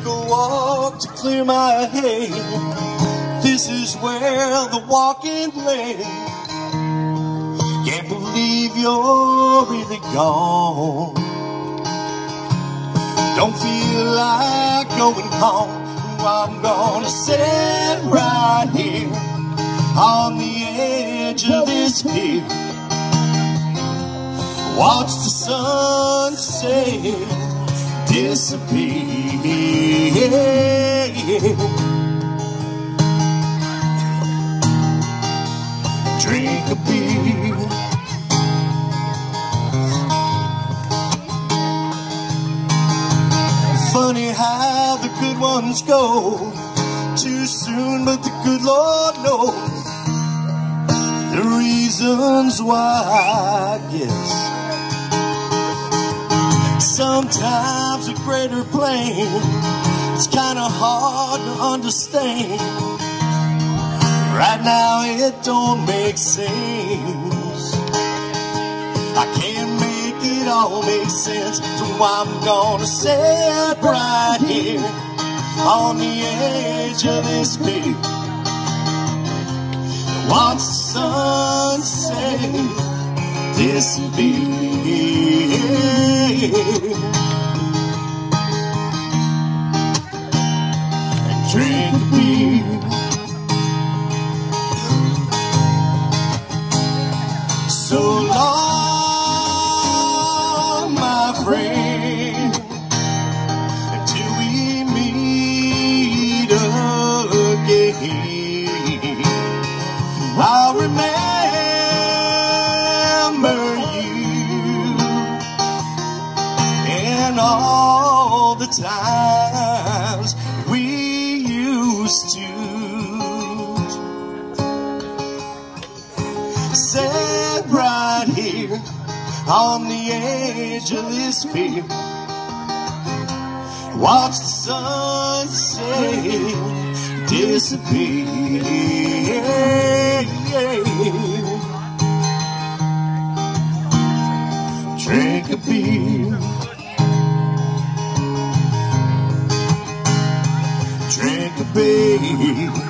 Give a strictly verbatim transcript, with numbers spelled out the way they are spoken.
a walk to clear my head. This is where the walking led. Can't believe you're really gone. Don't feel like going home. I'm gonna sit right here on the edge of this pier. Watch the sunset disappear. Drink a beer. Funny how the good ones go too soon, but the good Lord knows the reasons why, I guess. Sometimes a greater plan, it's kinda hard to understand. Right now it don't make sense. I can't make it all make sense, so I'm gonna sit right here on the edge of this pier. Watch the sunset disappear. And drink a beer. So long, my friend, until we meet again. I'll remember you and all the times we used to sit right here on the edge of this pier. Watch the sunset disappear. Drink a beer. Drink a beer.